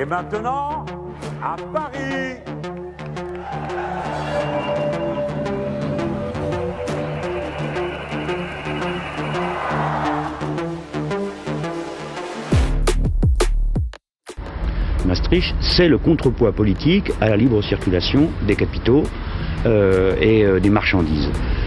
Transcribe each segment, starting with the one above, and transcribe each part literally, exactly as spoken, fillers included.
Et maintenant, à Paris. Maastricht, c'est le contrepoids politique à la libre circulation des capitaux euh, et euh, des marchandises.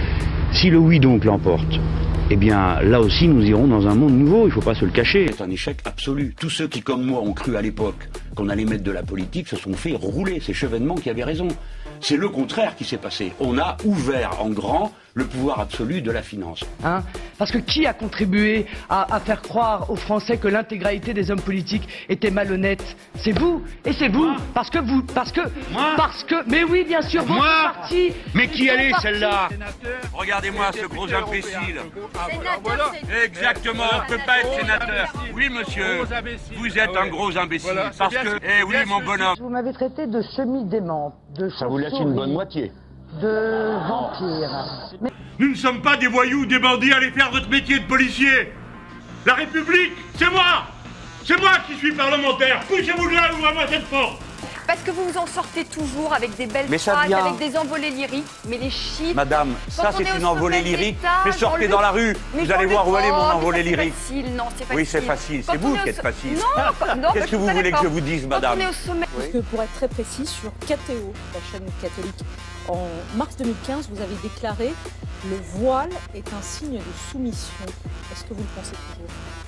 Si le oui donc l'emporte, eh bien là aussi nous irons dans un monde nouveau, il ne faut pas se le cacher. C'est un échec absolu. Tous ceux qui comme moi ont cru à l'époque qu'on allait mettre de la politique se sont fait rouler. C'est Chevènement qui avait raison. C'est le contraire qui s'est passé. On a ouvert en grand le pouvoir absolu de la finance. Hein? Parce que qui a contribué à, à faire croire aux Français que l'intégralité des hommes politiques étaient malhonnêtes? C'est vous. Et c'est vous. Moi? Parce que vous... Parce que... Moi? Parce que... Mais oui, bien sûr, votre Moi? parti... Mais qui elle est celle-là? Regardez-moi ce gros imbécile. Sénateur, Exactement, on ne peut pas être sénateur. Oui, monsieur, vous êtes un gros imbécile. Parce que... Eh oui, mon bonhomme. Vous m'avez traité de semi-démente, de Ça vous laisse une bonne moitié. de vampire. Mais... Nous ne sommes pas des voyous, des bandits, allez faire votre métier de policier. La République, c'est moi. C'est moi qui suis parlementaire. Poussez-vous de là, ouvrez-moi cette porte. parce que vous vous en sortez toujours avec des belles Mais ça phrases, vient. avec des envolées lyriques, mais les chiffres... Madame, ça Quand on c'est est une au envolée sommet de lyrique. l'État, Mais dans sortez le- dans la rue, Mais vous dans allez le- voir où elle est Oh, mon mais envolée ça, c'est lyrique. facile. Non, c'est facile. Oui, c'est facile. Quand C'est on vous est au qui êtes so- facile. Non, quand- non, Qu'est-ce que vous voulez que je vous dise, madame? Quand on est au sommet... Parce que pour être très précis, sur K T O, la chaîne catholique, en mars deux mille quinze, vous avez déclaré « Le voile est un signe de soumission ». Est-ce que vous le pensez toujours?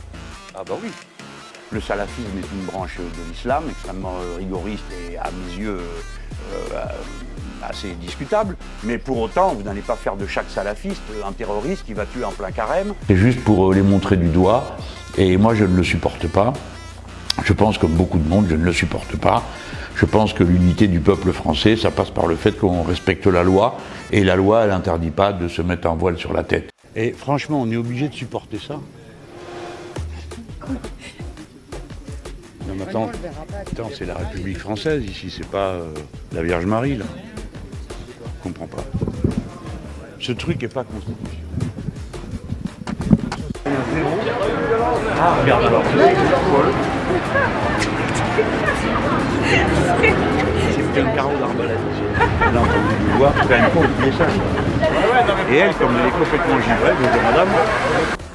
Ah bah oui. Le salafisme est une branche de l'islam extrêmement euh, rigoriste et à mes yeux euh, euh, assez discutable. Mais pour autant, vous n'allez pas faire de chaque salafiste un terroriste qui va tuer en plein carême. C'est juste pour les montrer du doigt. Et moi, je ne le supporte pas. Je pense, comme beaucoup de monde, je ne le supporte pas. Je pense que l'unité du peuple français, ça passe par le fait qu'on respecte la loi. Et la loi, elle n'interdit pas de se mettre un voile sur la tête. Et franchement, on est obligé de supporter ça. Non mais attends, attends c'est la République française ici, c'est pas euh, la Vierge Marie là. Je comprends pas. Ce truc est pas constitutionnel. Ah regarde alors. C'est un carreau d'arbalète aussi. Elle a entendu du voir, c'est une con oublier ça. Et elle, comme elle est complètement givrée, je dis madame.